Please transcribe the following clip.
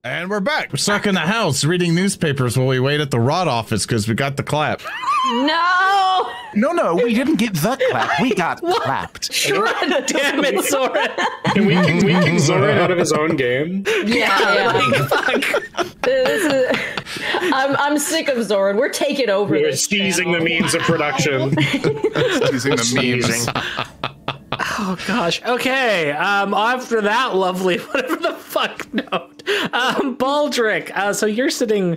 And we're back. We're stuck in the house reading newspapers while we wait at the rod office because we got the clap. No! No, we didn't get the clap. We got clapped. Damn it, Zoran. Can we kick Zoran out of his own game? Yeah. Like, fuck. I'm sick of Zoran. We're taking over We're this seizing channel. the means of production. Using the memes. Oh gosh. Okay. After that lovely whatever the fuck note. Baldric. So you're sitting